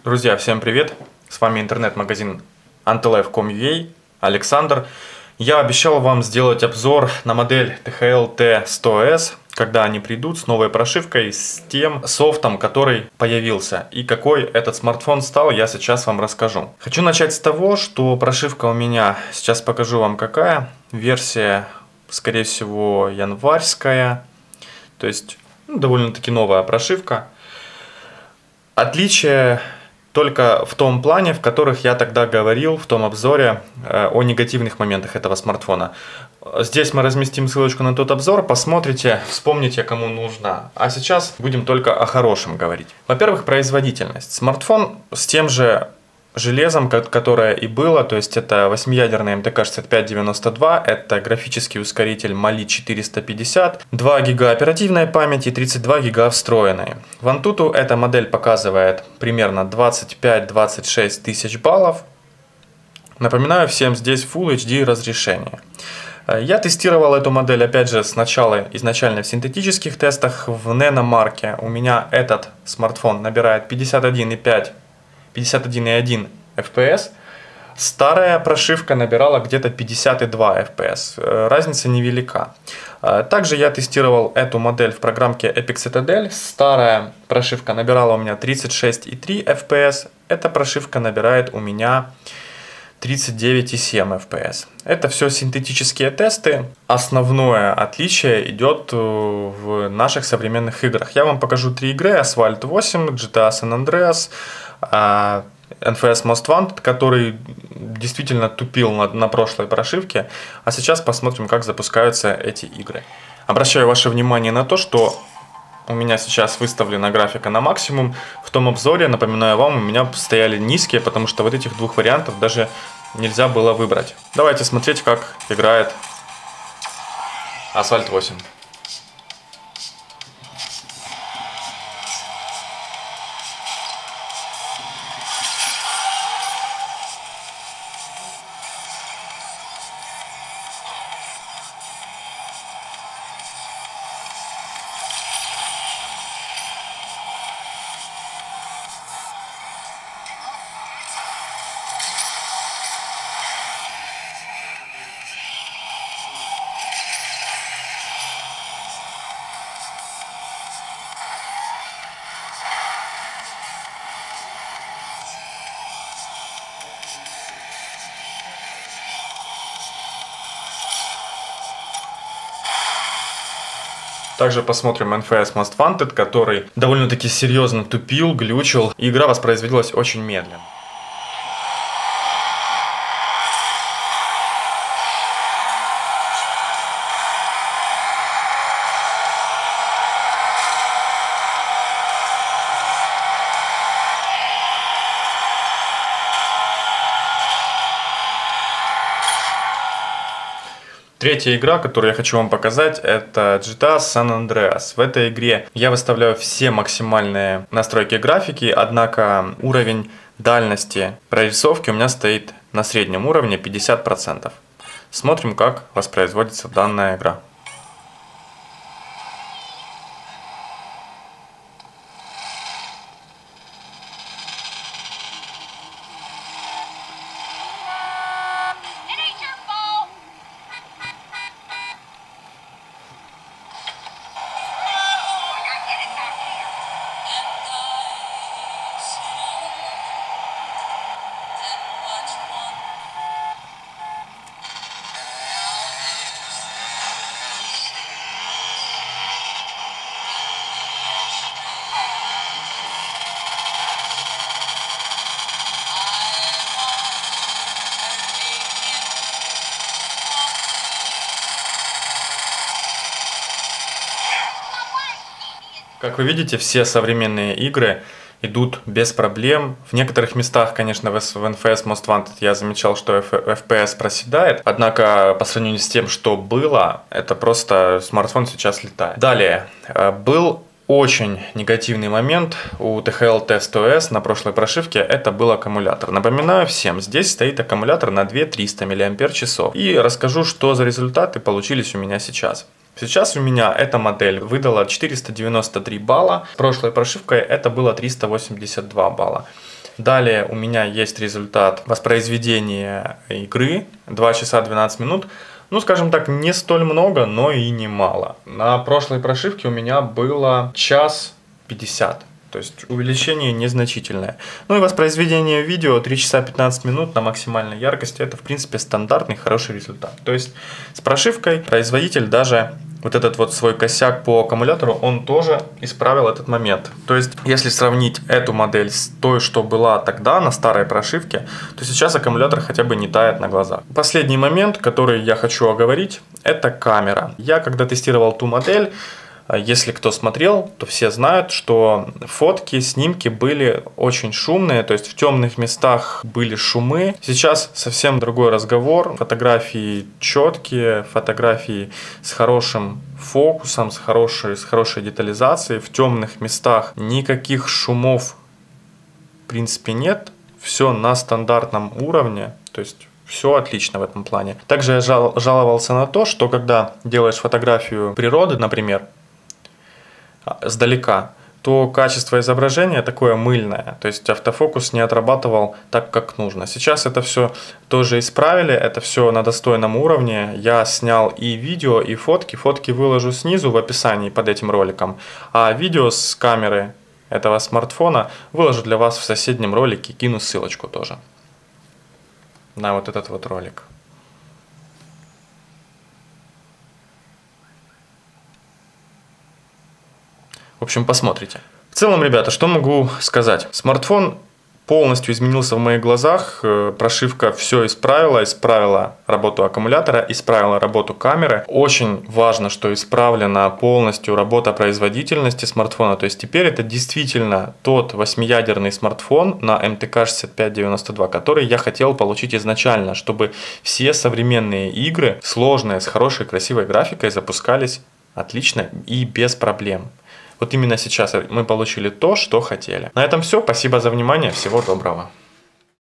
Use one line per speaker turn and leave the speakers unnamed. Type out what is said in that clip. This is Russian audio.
Друзья, всем привет! С вами интернет-магазин antilife.com.ua, Александр. Я обещал вам сделать обзор на модель THL T100S, когда они придут с новой прошивкой, с тем софтом, который появился. И какой этот смартфон стал, я сейчас вам расскажу. Хочу начать с того, что прошивка у меня, сейчас покажу вам какая. Версия, скорее всего, январская. То есть, довольно-таки новая прошивка. Отличие только в том плане, в которых я тогда говорил в том обзоре о негативных моментах этого смартфона. Здесь мы разместим ссылочку на тот обзор, посмотрите, вспомните, кому нужно. А сейчас будем только о хорошем говорить. Во-первых, производительность. Смартфон с тем же железом, которое и было, то есть это 8-ядерный МТК 6592, это графический ускоритель Mali 450, 2 ГБ оперативной памяти и 32 ГБ встроенной. В Antutu эта модель показывает примерно 25-26 тысяч баллов. Напоминаю всем, здесь Full HD разрешение. Я тестировал эту модель, опять же, сначала изначально в синтетических тестах. В наномарке у меня этот смартфон набирает 51,1 FPS. Старая прошивка набирала где-то 52 FPS. Разница невелика. Также я тестировал эту модель в программке Epic Citadel. Старая прошивка набирала у меня 36,3 FPS. Эта прошивка набирает у меня 39,7 FPS. Это все синтетические тесты. Основное отличие идет в наших современных играх. Я вам покажу 3 игры: Asphalt 8, GTA San Andreas, NFS Most Wanted, который действительно тупил на прошлой прошивке. А сейчас посмотрим, как запускаются эти игры. Обращаю ваше внимание на то, что у меня сейчас выставлена графика на максимум. В том обзоре, напоминаю вам, у меня стояли низкие, потому что вот этих двух вариантов даже нельзя было выбрать. Давайте смотреть, как играет Asphalt 8. Также посмотрим NFS Most Wanted, который довольно-таки серьезно тупил, глючил, и игра воспроизводилась очень медленно. Третья игра, которую я хочу вам показать, это GTA San Andreas. В этой игре я выставляю все максимальные настройки графики, однако уровень дальности прорисовки у меня стоит на среднем уровне 50%. Смотрим, как воспроизводится данная игра. Как вы видите, все современные игры идут без проблем. В некоторых местах, конечно, в NFS Most Wanted я замечал, что FPS проседает. Однако, по сравнению с тем, что было, это просто смартфон сейчас летает. Далее. Был очень негативный момент у THL T100S на прошлой прошивке. Это был аккумулятор. Напоминаю всем, здесь стоит аккумулятор на 2300 мАч. И расскажу, что за результаты получились у меня сейчас. Сейчас у меня эта модель выдала 493 балла. Прошлой прошивкой это было 382 балла. Далее у меня есть результат воспроизведения игры 2 часа 12 минут. Ну, скажем так, не столь много, но и не мало. На прошлой прошивке у меня было 1:50. То есть увеличение незначительное. Ну и воспроизведение видео 3 часа 15 минут на максимальной яркости. Это, в принципе, стандартный хороший результат. То есть с прошивкой производитель даже вот этот вот свой косяк по аккумулятору, он тоже исправил этот момент. То есть если сравнить эту модель с той, что была тогда на старой прошивке, то сейчас аккумулятор хотя бы не тает на глазах. Последний момент, который я хочу оговорить, это камера. Я когда тестировал ту модель, если кто смотрел, то все знают, что фотки, снимки были очень шумные, то есть в темных местах были шумы. Сейчас совсем другой разговор. Фотографии четкие, фотографии с хорошим фокусом, с хорошей детализацией. В темных местах никаких шумов в принципе нет. Все на стандартном уровне, то есть все отлично в этом плане. Также я жаловался на то, что когда делаешь фотографию природы, например, сдалека, то качество изображения такое мыльное, то есть автофокус не отрабатывал так, как нужно. Сейчас это все тоже исправили, это все на достойном уровне. Я снял и видео, и фотки. Фотки выложу снизу в описании под этим роликом, а видео с камеры этого смартфона выложу для вас в соседнем ролике, кину ссылочку тоже на вот этот вот ролик. В общем, посмотрите. В целом, ребята, что могу сказать? Смартфон полностью изменился в моих глазах. Прошивка все исправила работу аккумулятора, исправила работу камеры. Очень важно, что исправлена полностью работа производительности смартфона. То есть теперь это действительно тот 8-ядерный смартфон на MTK6592, который я хотел получить изначально, чтобы все современные игры, сложные, с хорошей, красивой графикой, запускались отлично и без проблем. Вот именно сейчас мы получили то, что хотели. На этом все. Спасибо за внимание. Всего доброго.